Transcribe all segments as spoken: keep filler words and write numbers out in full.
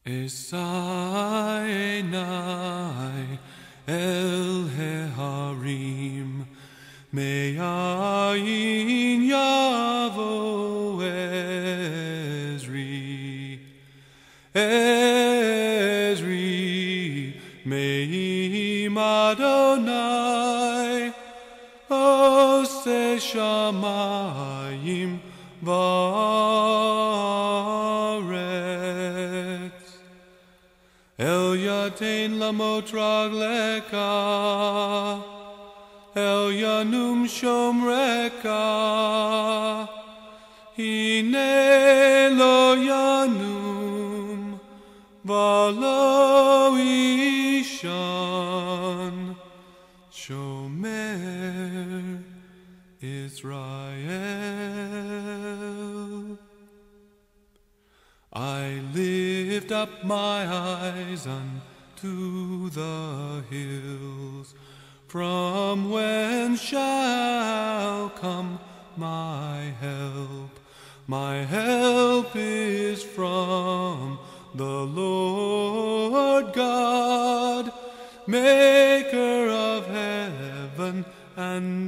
Esaenai el heharim me'ayin yavo Ezri Ezri me'im Adonai Ose shamayim va'aretz El yatein lamot ragleka El yanum shomreka Hine lo yanum Valo ishan Shomer Israel. I lift up my eyes unto the hills, from whence shall come my help? My help is from the Lord God, maker of heaven and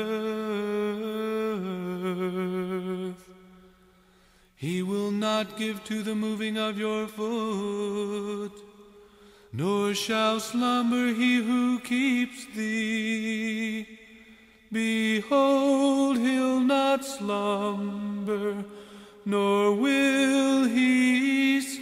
earth. He will not give to the moving of your foot, nor shall slumber he who keeps thee. Behold, he'll not slumber, nor will he sleep.